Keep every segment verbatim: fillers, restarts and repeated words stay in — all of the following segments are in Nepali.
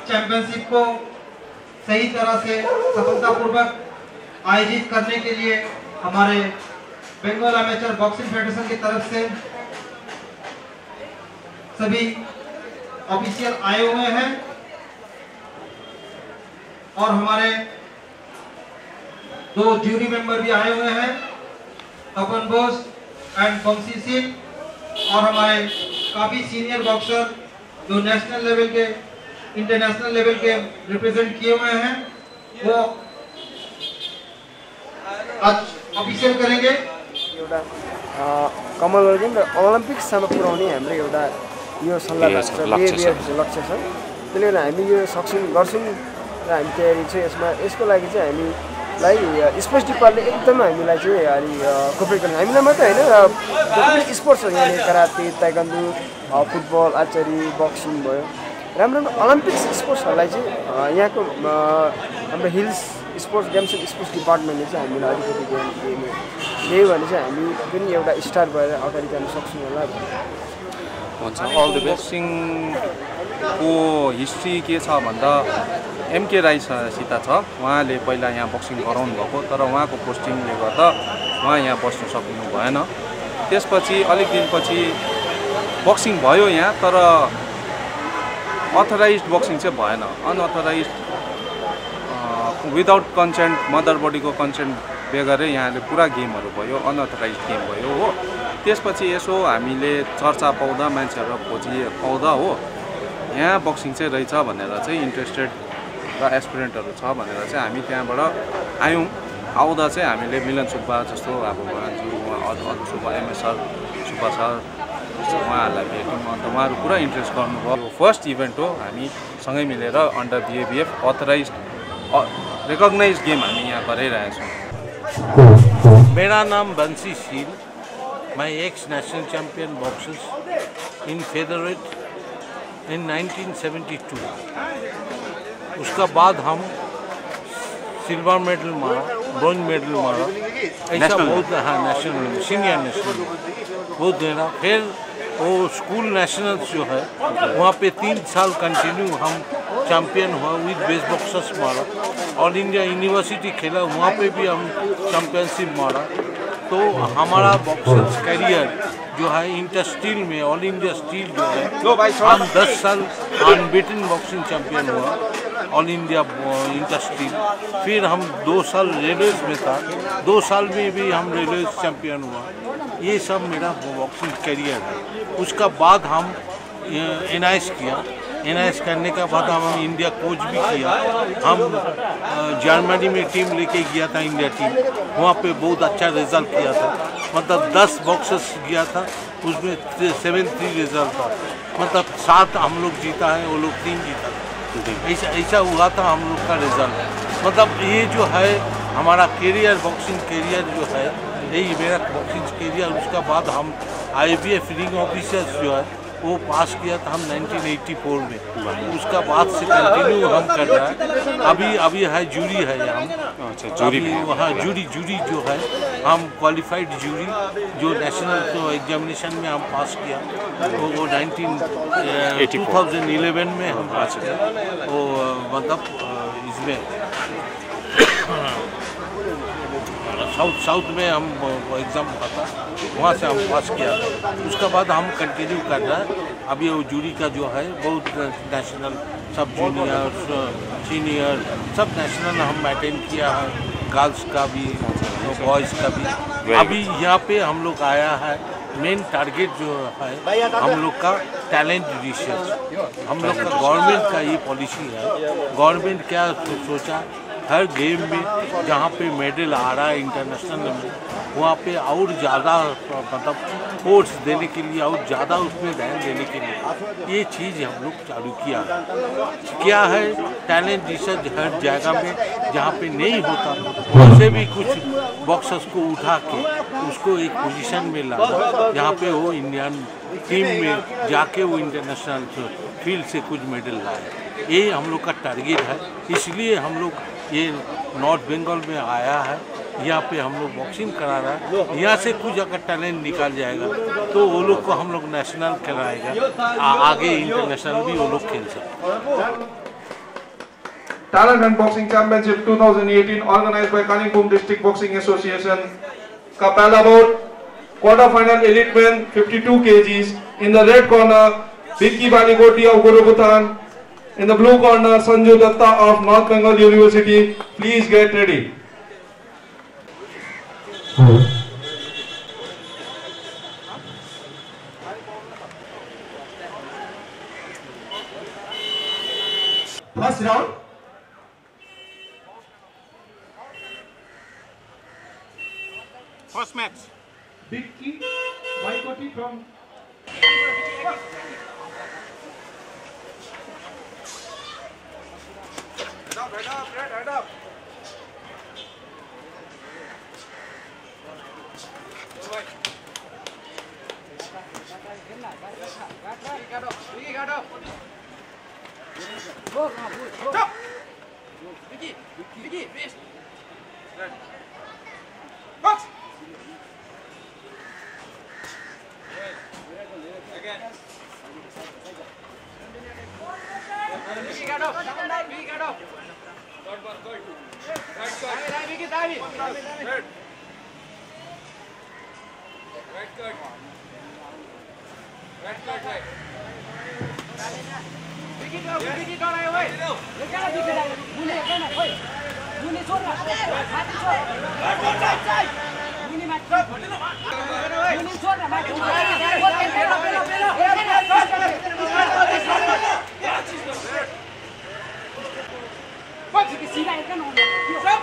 चैंपियनशिप को सही तरह से सफलतापूर्वक आयोजित करने के लिए हमारे बंगाल एमेचर बॉक्सिंग फेडरेशन की तरफ से सभी ऑफिशियल आए हुए हैं और हमारे दो ज्यूरी मेंबर भी आए हुए हैं, तपन बोस एंड बंसी सिंह, और हमारे काफी सीनियर बॉक्सर जो नेशनल लेवल के इंटरनेशनल लेवल के रिप्रेजेंट किए हुए हैं, वो आज ऑफिशियल करेंगे। एउटा कमल वर्ग ओलम्पिक्ससम्म पुर्याउने हाम्रो एउटा यो सल्लाह लक्ष्य छ। त्यसले गर्दा हामी यो सक्छौँ गर्छौँ र हामी तयारी छ यसमा। यसको लागि चाहिँ हामीलाई स्पोर्ट्स डिपार्टले एकदम हामीलाई चाहिँ अलि कोअपरेट गर्नु, हामीलाई मात्रै होइन र स्पोर्ट्स हो, यहाँनिर karate, taekwondo, football, archery, boxing भयो, राम्रो राम्रो ओलम्पिक्स स्पोर्ट्सहरूलाई चाहिँ यहाँको हाम्रो hills sports games and sports डिपार्टमेन्टले चाहिँ हामीलाई अलिकति ध्यान दिने दियो भने चाहिँ हामी पनि एउटा स्टार भएर अगाडि जान सक्छौँ होला। हुन्छ, अल द बेस्ट। बक्सिङको हिस्ट्री के छ भन्दा एमके राईसित छ, उहाँले पहिला यहाँ बक्सिङ गराउनु भएको, तर उहाँको पोस्टिङले गर्दा उहाँ यहाँ बस्न सक्नु भएन। त्यसपछि अलिक दिनपछि बक्सिङ भयो यहाँ, तर अथराइज्ड बक्सिङ चाहिँ भएन। अनअथराइज्ड विदाउट कन्सेन्ट, मदर बडीको कन्सेन्ट बेगरै यहाँले पुरा गेमहरू भयो, अनअथराइज्ड गेम भयो हो। त्यसपछि यसो हामीले चर्चा पाउँदा, मान्छेहरू खोजी पाउँदा हो यहाँ बक्सिङ चाहिँ रहेछ भनेर चाहिँ इन्ट्रेस्टेड र एस्पिरेन्टहरू छ भनेर चाहिँ हामी त्यहाँबाट आयौँ। आउँदा चाहिँ हामीले मिलन सुब्बा जस्तो अब उहाँहरू अरू Subba, MS sir, Subba sir उहाँहरूलाई भेट्यौँ। अन्त उहाँहरू पुरा इन्ट्रेस्ट गर्नुभयो। फर्स्ट इभेन्ट हो, हामी सँगै मिलेर under BABF authorised recognised game हामी यहाँ गरिरहेछौँ। मेरा नाम बंसी सिंह, मैं ex national champion boxers in featherweight in nineteen seventy two. उसका बाद हम सिल्वर मेडल मारा, ब्रॉन्ज मेडल मारा, ऐसा बहुत, हाँ नेशनल सीनियर नेशनल बहुत देना। फिर वो स्कूल नेशनल्स जो है वहाँ पे तीन साल कंटिन्यू हम चैंपियन हुआ विद बेस्ट बॉक्सर्स मारा। ऑल इंडिया यूनिवर्सिटी खेला, वहाँ पे भी हम चैंपियनशिप मारा। तो हमारा बॉक्सिंग करियर जो है इंटर स्टील में, ऑल इंडिया स्टील जो है, हम दस साल अनबीटन बॉक्सिंग चैंपियन हुआ ऑल इंडिया इंटर स्टील। फिर हम दो साल रेलवेज में था, दो साल में भी हम रेलवेज चैंपियन हुआ। ये सब मेरा बॉक्सिंग करियर है। उसका बाद हम एन आई एस किया, एन आई एस करने के बाद हम इंडिया कोच भी किया। हम जर्मनी में टीम लेके गया था, इंडिया टीम, वहाँ पे बहुत अच्छा रिजल्ट किया था। मतलब दस बॉक्सर्स गया था, उसमें सेवन थ्री रिजल्ट था। मतलब सात हम लोग जीता है, वो लोग तीन जीता था। ऐसा ऐसा हुआ था हम लोग का रिजल्ट। मतलब ये जो है हमारा करियर, बॉक्सिंग करियर जो है, यही मेरा बॉक्सिंग करियर। उसका बाद हम I B F ring officers जो है वो पास किया था हम नाइनटीन एटी फोर में। उसका बाद से कंटिन्यू हम कर रहे हैं। अभी अभी है जूरी है हम, अच्छा जूरी वहाँ जूरी जूरी जो है हम क्वालिफाइड जूरी जो नेशनल तो एग्जामिनेशन में हम पास किया, वो वो नाइनटीन टू थाउजेंड इलेवन में हम पास किया। वो मतलब इसमें साउथ साउथ में हम एग्ज़ाम हुआ था, वहाँ से हम पास किया। उसका बाद हम कंटिन्यू कर रहे हैं। अभी वो जूरी का जो है बहुत नेशनल, सब जूनियर, सीनियर, सब नेशनल हम अटेंड किया है, गर्ल्स का भी, बॉयज़ का भी। अभी यहाँ पे हम लोग आया है, मेन टारगेट जो है हम लोग का टैलेंट रिसर्च। हम लोग का गवर्नमेंट का ये पॉलिसी है। गवर्नमेंट क्या सोचा, हर गेम में जहाँ पे मेडल आ रहा है इंटरनेशनल में, वहाँ पे और ज़्यादा मतलब फोर्स देने के लिए और ज़्यादा उसमें ध्यान देने के लिए ये चीज़ हम लोग चालू किया। क्या है, टैलेंट रिसर्च हर जगह में जहाँ पे नहीं होता, वैसे भी कुछ बॉक्सर्स को उठा के उसको एक पोजीशन में लाना जहाँ पे वो इंडियन टीम में जाके वो इंटरनेशनल फील्ड से कुछ मेडल लाए। ये हम लोग का टारगेट है। इसलिए हम लोग ये नॉर्थ बंगाल में आया है, यहाँ पे हम लोग बॉक्सिंग करा रहा है। यहाँ से कुछ अगर टैलेंट निकाल जाएगा तो वो लोग को हम लोग नेशनल खिलाएगा, आगे इंटरनेशनल भी वो लोग खेल सकते हैं। Talent and Boxing Championship twenty eighteen organized by Kalimpong District Boxing Association. Kapala bout, quarter-final elite men fifty-two kilograms. In the red corner, Vicky Balikoti of Gurukutan. In the blue corner, Sanju Datta of North Bengal University. Please get ready. First round. First match. Vicky Balikoti from Head up, head up, Red, head up. Stop. Vicky, Vicky, please. Box. Again. Vicky, get up. Vicky, get up. Good, good, good. Right, good. Right, Vicky, dive in. Right. Right, good. Right, good, right. Vicky, go. Vicky, go right away. Look at Vicky. Muni, again, wait. Muni, छोड़ ना. माटी छोड़. Right, right, right. Muni, माटी. Muni, छोड़ ना. माटी. पेलो, पेलो, पेलो. Vicky, सीधा एक ना होना. Stop.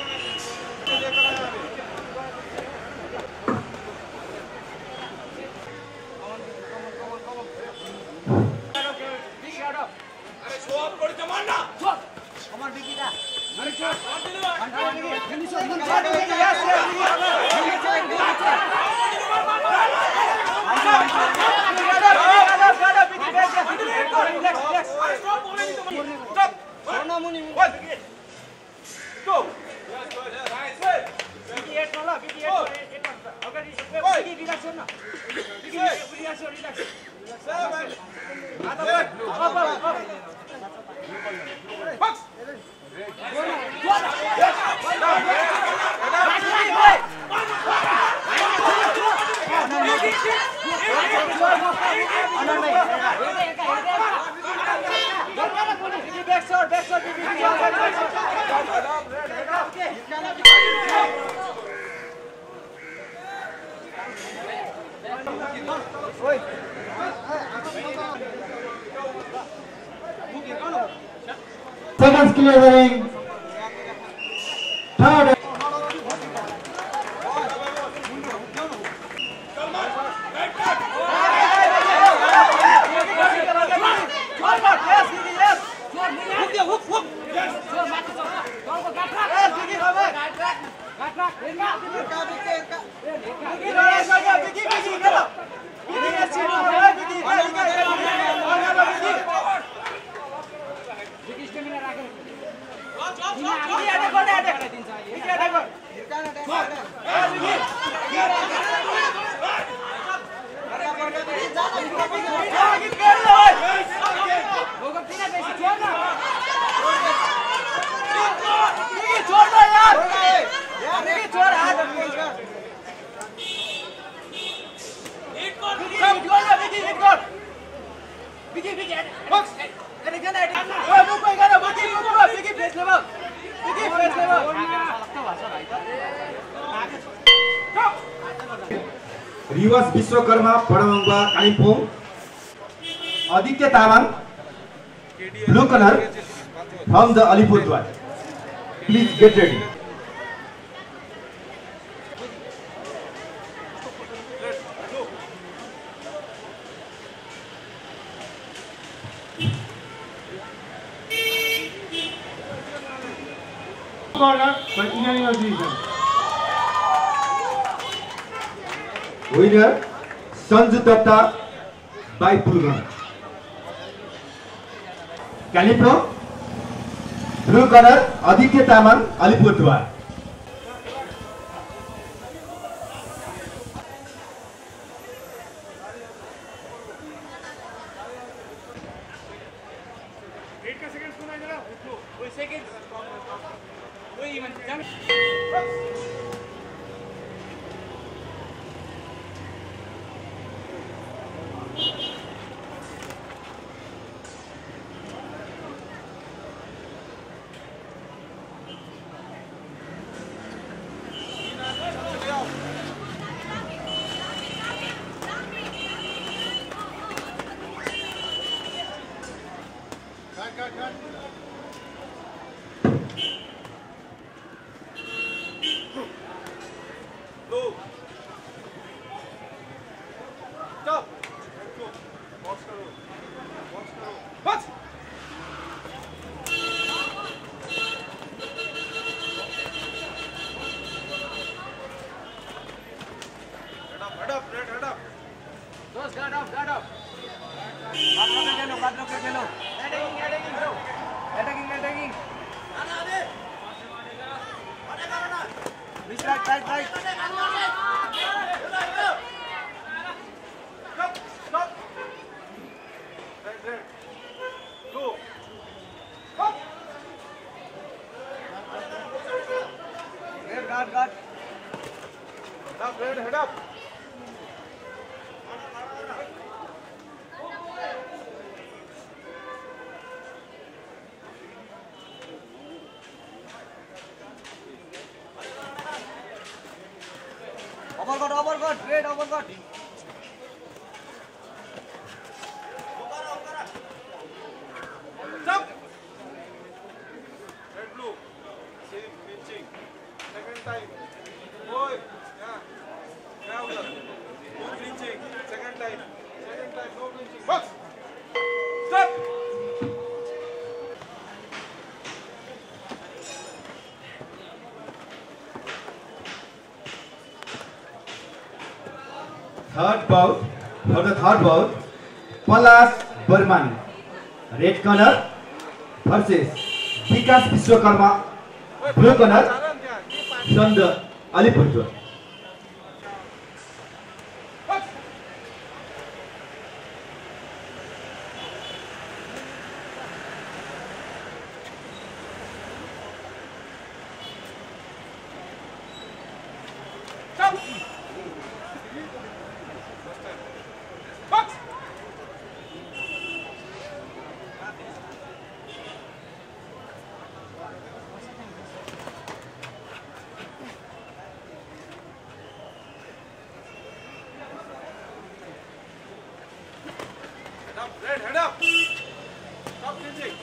Seconds clearing. Third. रिवर्स विश्वकर्मा पडमंगवा Kalimpong Aditya Tamang blue colour from the Alipurduar please get ready Winner Sanju Datta by Pulgan. Kalimpong blue color Aditya Tamang Alipurduar. Overcut, overcut, great overcut. Jump. Red blue. Same pinching. Second time. Boy. Yeah. Traveler. No pinching. Second time. Second time. No pinching. Box. Stop. Third bout, for the third bout, Palas Burman, red corner versus Vikas Vishwakarma, blue corner from the Alipurduar. Red, head up. Stop pinching.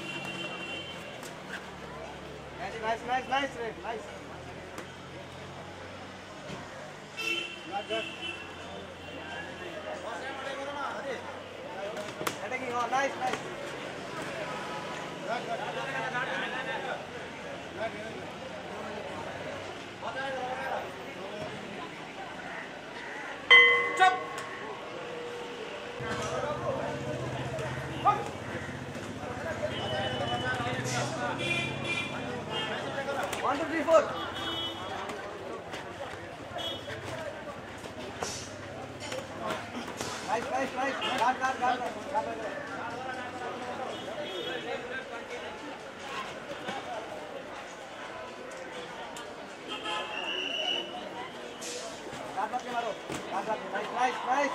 Nice, nice, nice, Red, nice. Not good. Attacking on, nice, nice. Jump. One, two, three, four. Nice, nice, nice. Guard, guard, guard, guard, guard, guard. Guard, guard के मारो. Guard, guard. Nice, nice, nice.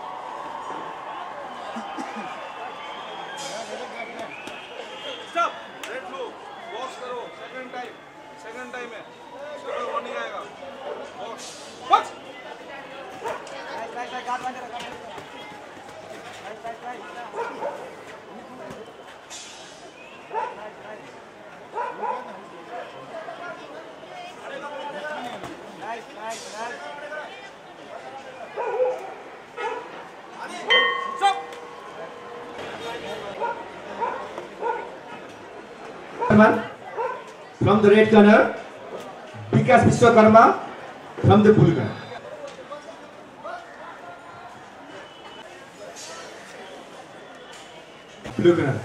Stop. Red blue. Box करो. Second time. Second time है. Second warning आएगा. Box. Box. Nice, nice, nice. Guard, guard, guard. Nice, nice, nice. Nice, nice. Nice, nice, nice. Stop. From the red corner, Vikas Vishwakarma from the blue corner. Blue corner.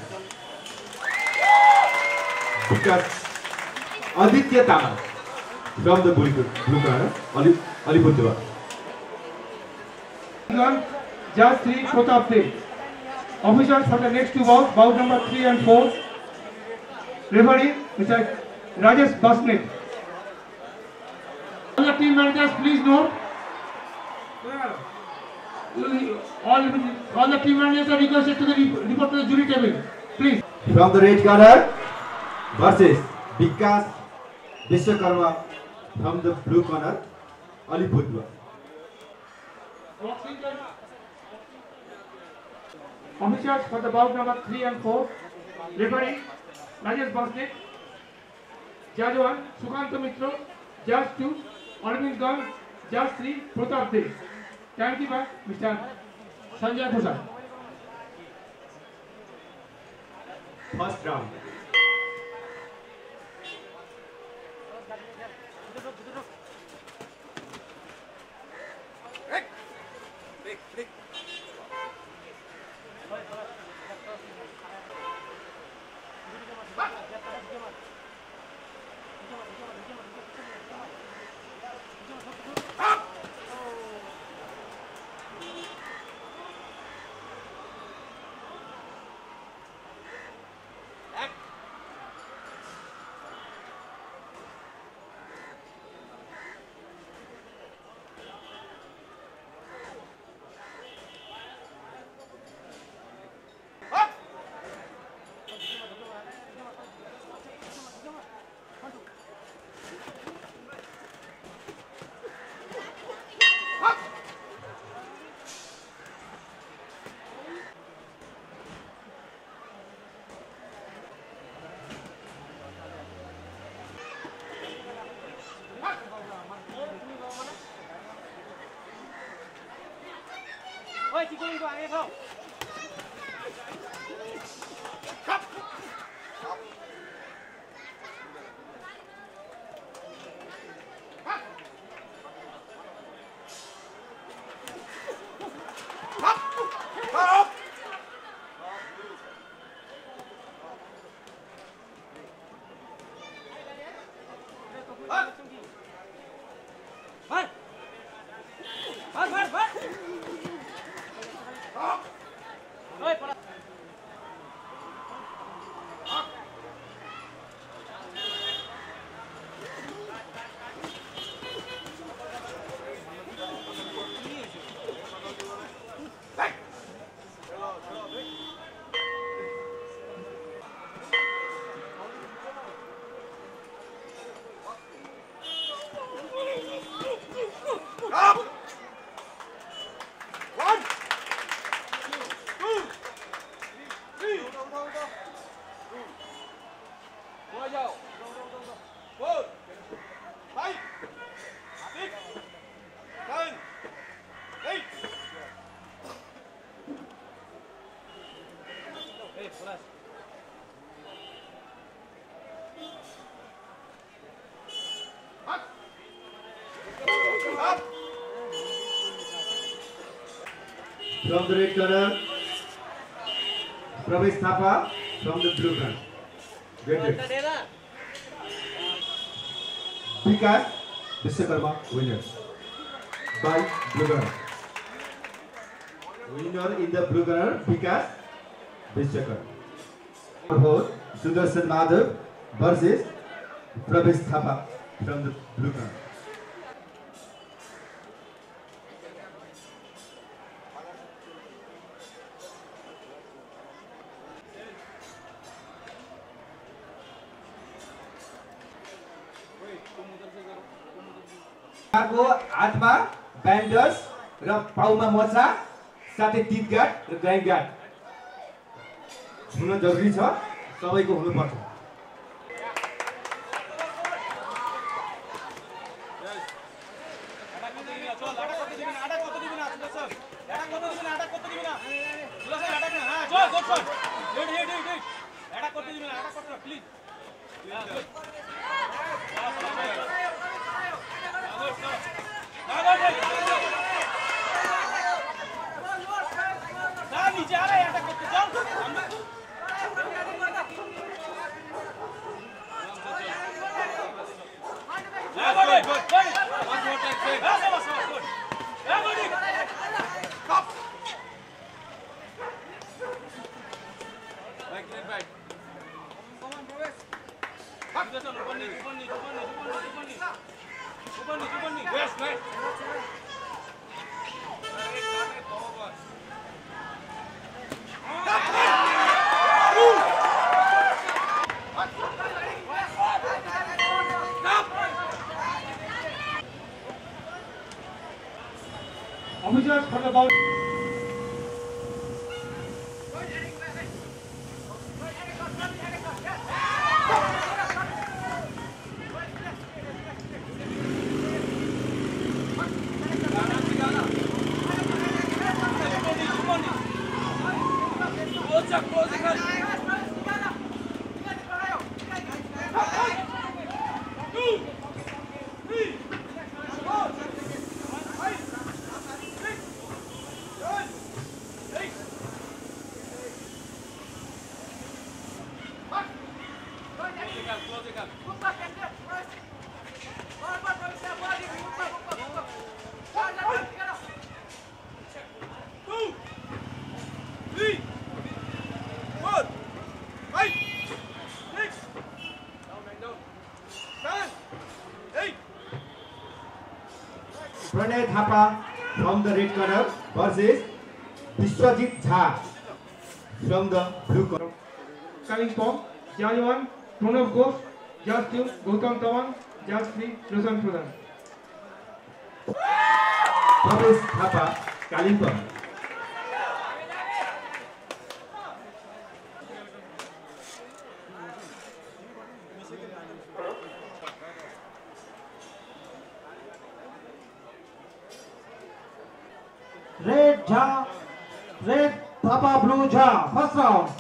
Vikas Aditya Tama from the blue blue corner, Ali Alipurduar. Just three, Pratap Singh. Officials for the next two bouts, bout number three and four. Referee Mister Rajesh Basnet. All the team managers, please note. All, all the team managers are requested to the report to the jury table. Please. From the red corner versus Vikas Vishwakarma from the blue corner, Alipurduar. Officials for the bout number three and four. Referee Rajesh Basnet. Judge one Sukanta Mitra. Judge two Arvind Gan. Judge three Pratap Dev. Thank you, Mister Sanjay Prasad. First round. Ôi, chị Quyên gọi nghe không? From the red corner, Pravesh Thapa from the blue corner. Get it. Vikas Vishwakarma winner by blue corner. Winner in the blue corner, Vikas Vishwakarma. Four, Sudarshan Madhav versus Pravesh Thapa from the blue corner. को हातमा ब्यान्डर्स र पाउमा मोजा साथै टिप गार्ड र ग्राइन्ड गार्ड हुन जरुरी छ, सबैको हुनुपर्छ। Come on, Provesh. Officials for the ball. Pranay Thapa from the red corner versus Vishwajit Jha from the blue corner. Kalimpong, Judge one, Pranav Ghosh, Judge two, Gautam Tawan, Judge three, Roshan Pradhan. Pravesh Thapa, Kalimpong. Red Jha, Red Thapa, Blue Jha. First round.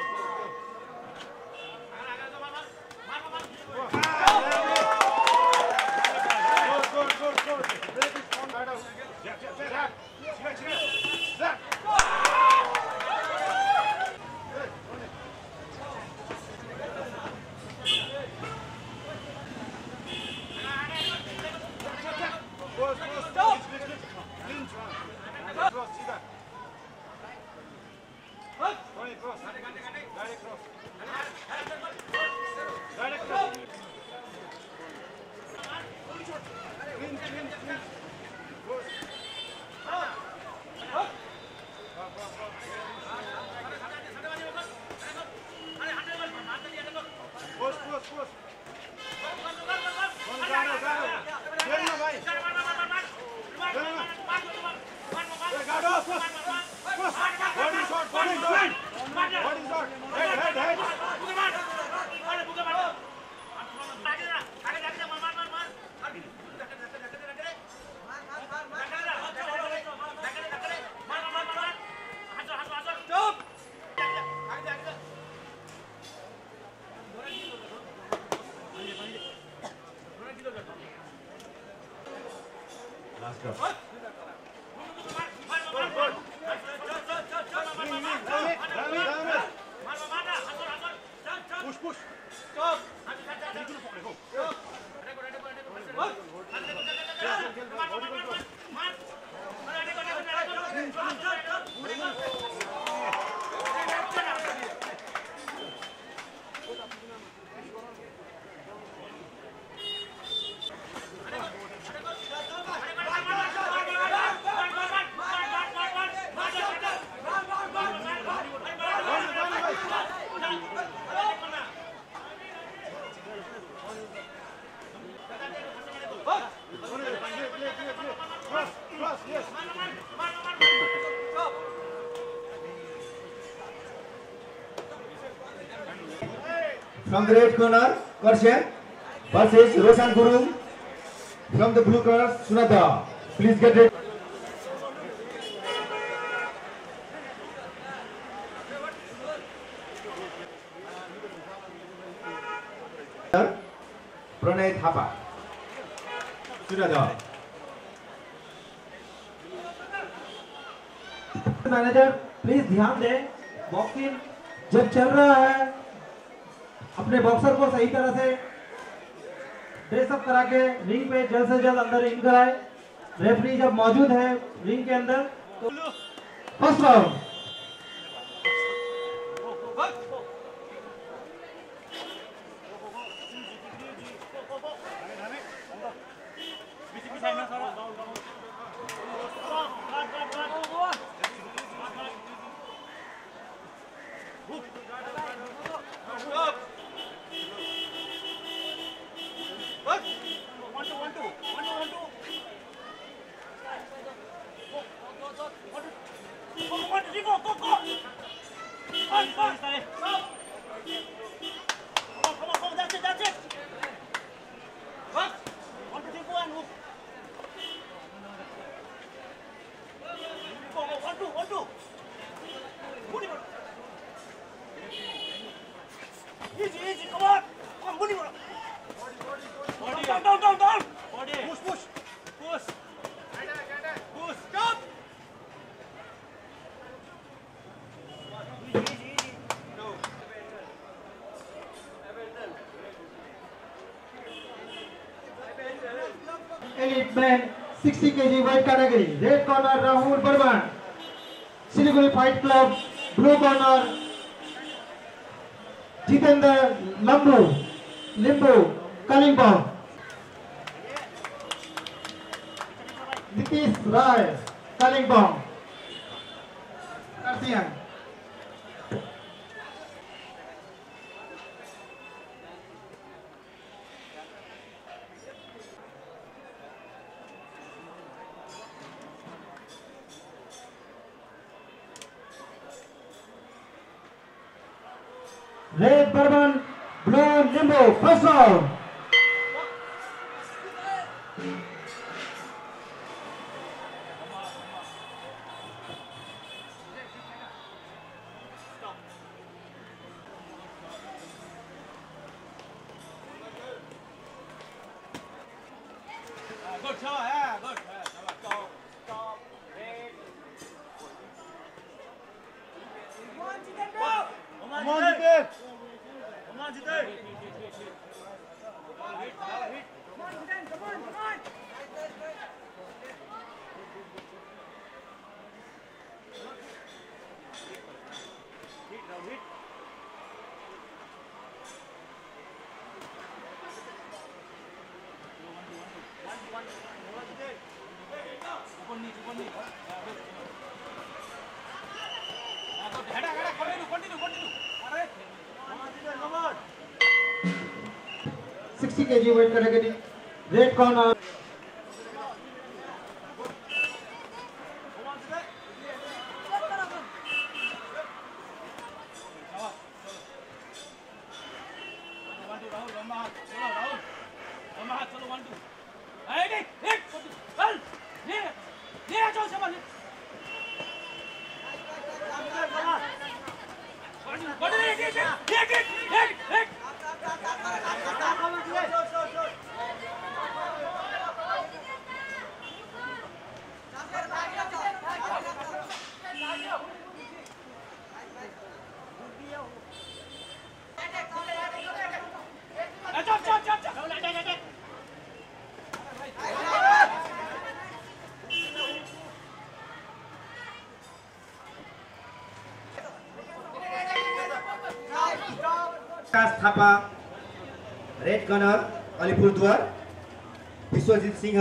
From the red corner, Karshan versus Roshan Gurung. From the blue corner, Sunata. Please get ready. Pranay Thapa. Sunata. Manager please ध्यान दें, बॉक्सिंग जब चल रहा है अपने बॉक्सर को सही तरह से ड्रेसअप करा के रिंग पे जल्द से जल्द अंदर इन कराए। रेफरी जब मौजूद है रिंग के अंदर तो first round. Elite man sixty kilograms weight category. Red corner Rahul Burman, Siliguri Fight Club. Blue corner Jitendra Lambu, Limbu, Kalimpong. Nitish Rai, Kalimpong. Karsian. Red Burman, Blue Limbo, first round. Good shot, yeah, good. Stop, stop, break. Come on, Jitendra! Come on, Jitendra! Come on, Jitendra! Come on, Jitendra, come on, come on! Hit, now hit. sixty kilograms weight category. Red corner. Vikas Thapa red corner Alipurduar, Vishwajit Singh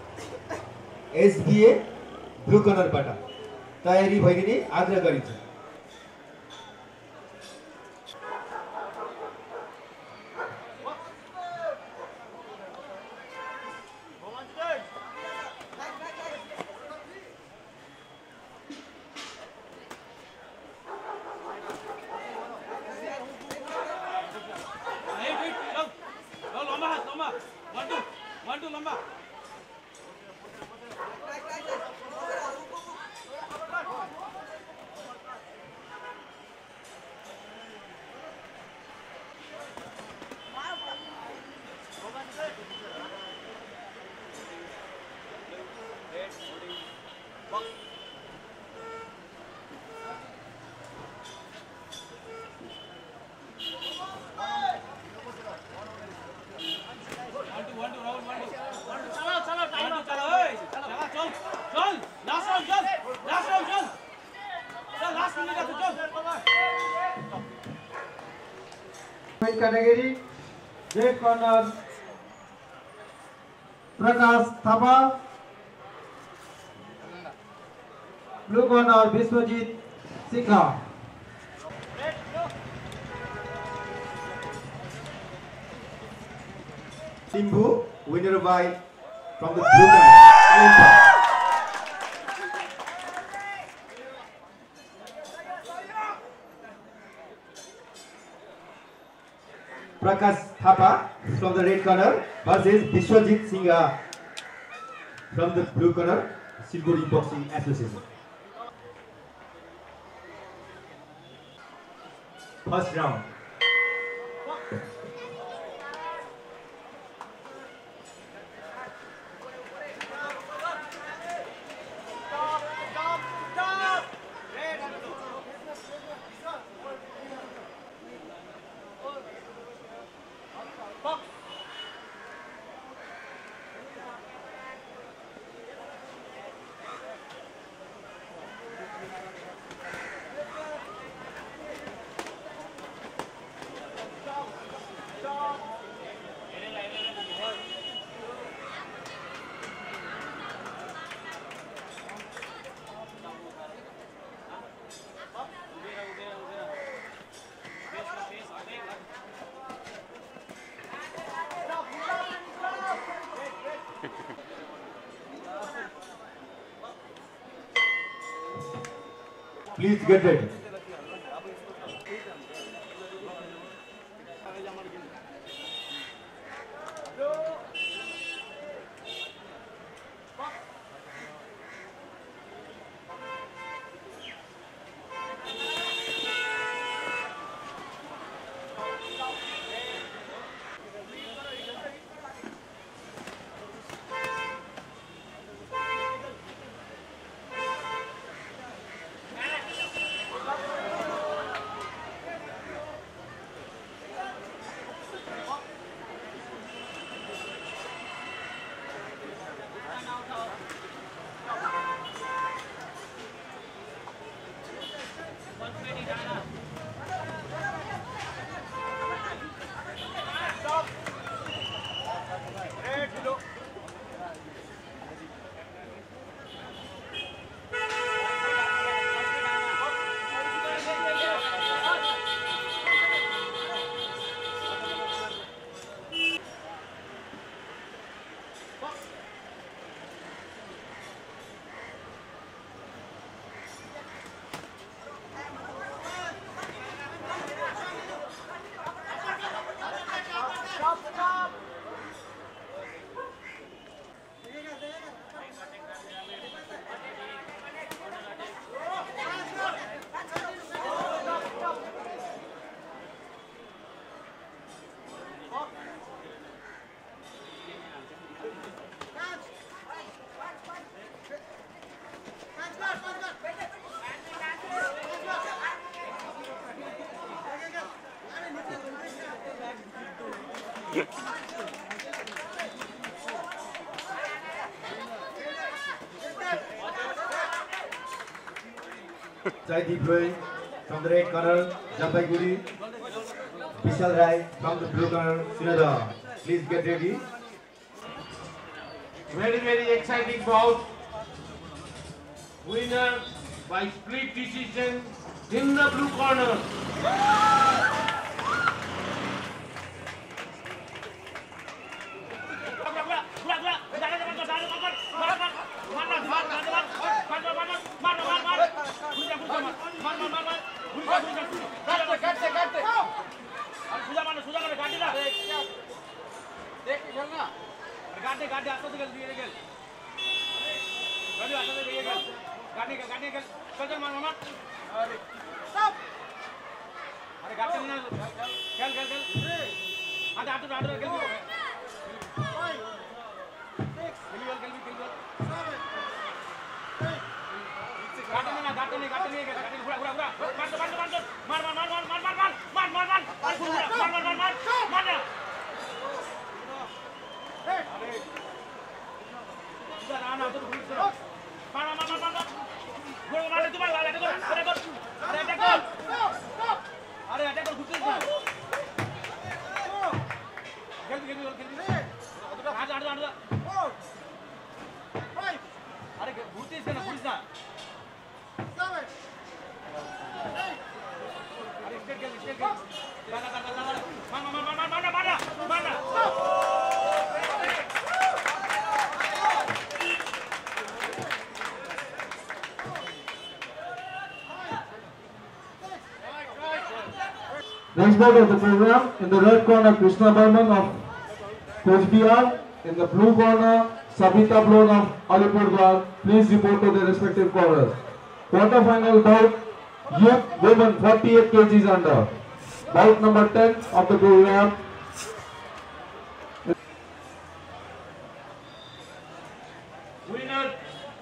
SBA blue कर्नरबाट तयारी भइदिने आग्रह गरिन्छ। Category red corner Prakash Thapa, blue corner Vishwajit Singha. Simbu, winner by from the blue corner. Prakash Thapa from the red corner versus Vishwajit Singha from the blue corner, Silguri Boxing Association. First round. Please get ready. Jaideep Roy from the red corner, Jalpaiguri. Vishal Rai from the blue corner, Sinada. Please get ready. Very, very exciting bout. Winner by split decision in the blue corner. Next bout of the program, in the red corner, Krishna Barman of Coach B R. In the blue corner, Sabita Blown of Alipurduar. Please report to their respective corners. Quarter final bout, youth women forty-eight kilograms under. Bout number ten of the program. Winner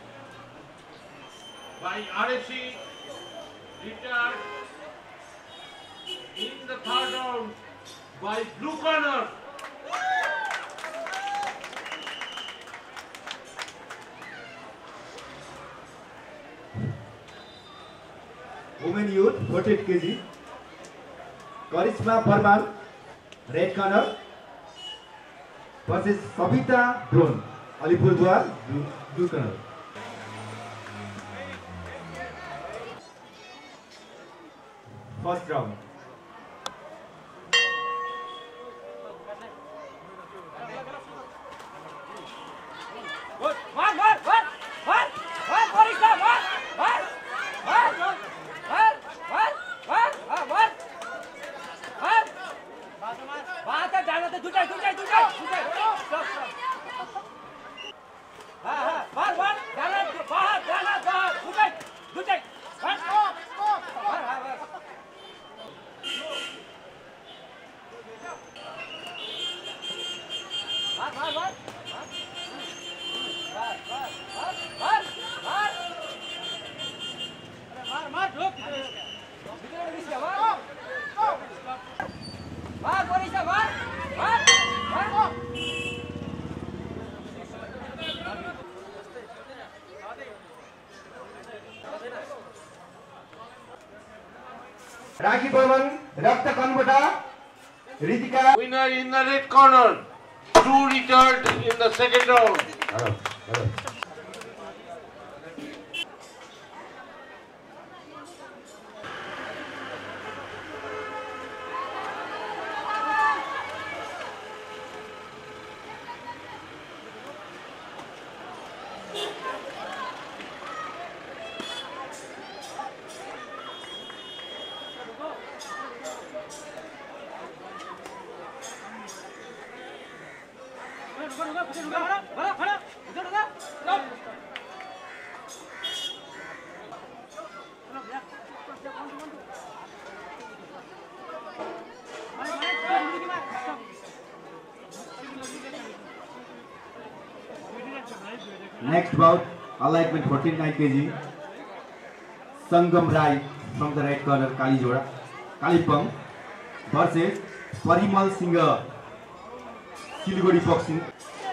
by R F C, retired in the third round by blue corner. Women youth forty-eight kilograms. Karishma Barman, red corner, versus Sabita Blown, Alipurduar, blue, blue corner. First round. One, one, one, one, one, Karishma, one, one, one, one, one, one, one, one. बात है जाना तो दूसरा दूसरा दूसरा दूसरा हाँ हाँ बार बार जाना बाहर जाना बाहर दूसरा दूसरा बार बार बार बार बार बार बार बार मार मार रुक Var, Borisa, var! Var! Var! Rakhi Barman, Rakta Kanbata, Ritika. Winner in the red corner, two retired in the second round. Hello, hello. Next bout, alignment forty-nine kilograms. Sangam Rai from the red corner, Kalijoda, Kalipang versus Parimal Singh, Siliguri Boxing.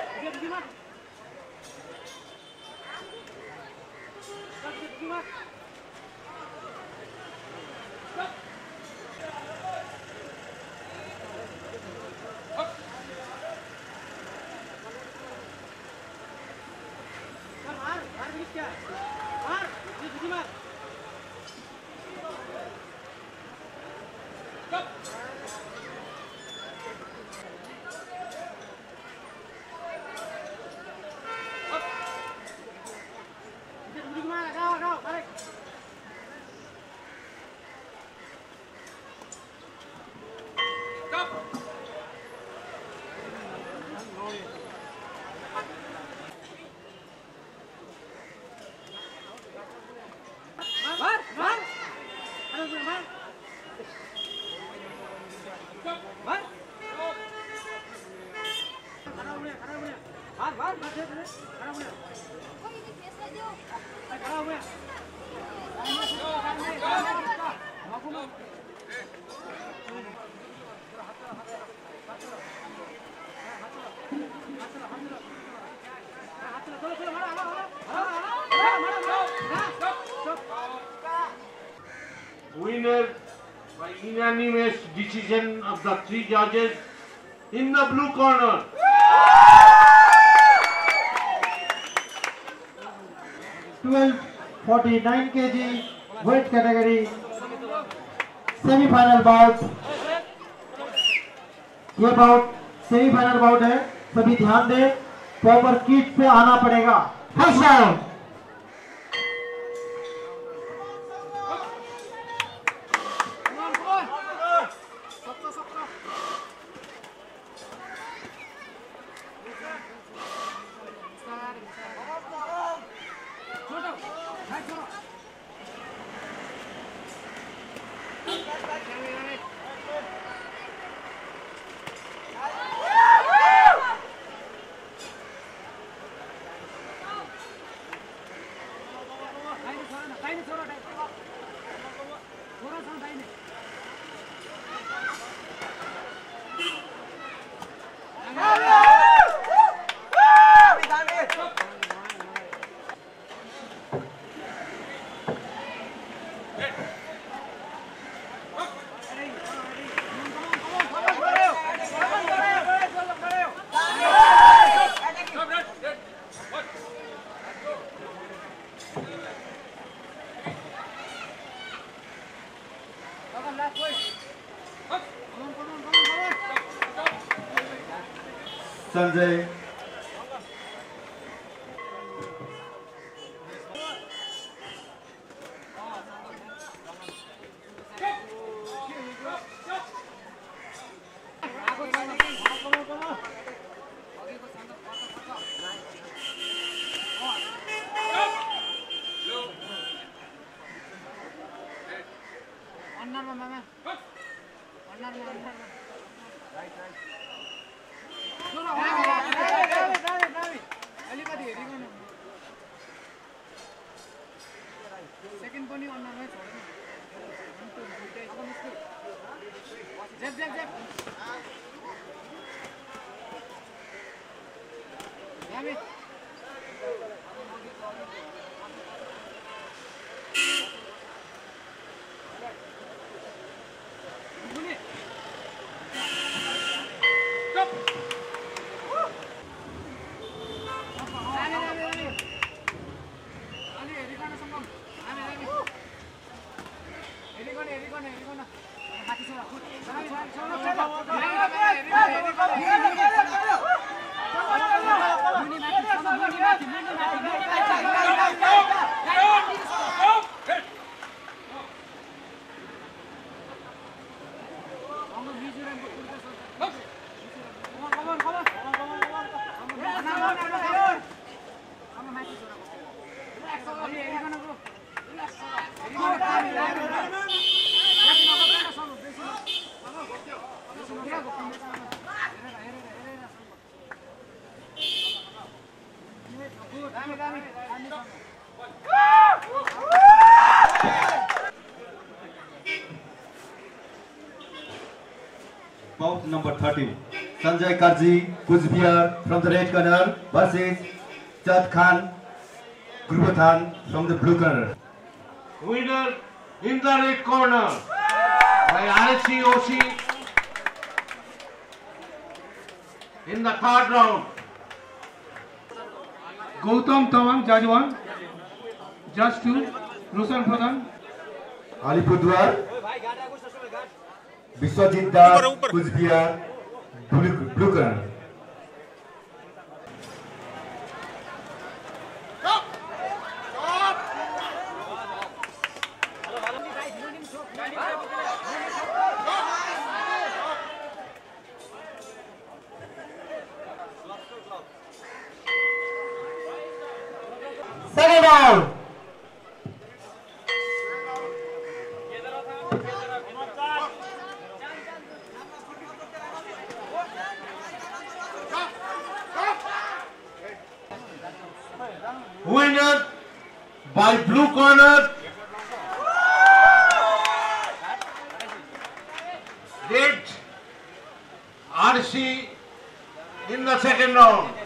Winner by unanimous decision of the three judges in the blue corner. twelve forty-nine kilograms weight category semi-final bout. ये बाउट सेमीफाइनल बाउट है, सभी ध्यान दें, प्रॉपर किट से आना पड़ेगा. First round. Sanjay. Second bunny on the match. Jab, jab, jab. Damn it. Stop. Bout number thirty. Sanjay Karji, Kuzbihar from the red corner versus Chad Khan, Gurbathan from the blue corner. Winner in the red corner by R S C O C in the third round. Gautam Tawang, Judge one. Judge two, Roshan Pradhan. Alipurduar, Biswajit Das, Kuzbihar, blue, blue corner. Second round. Winner by blue corner, Red R C in the second round.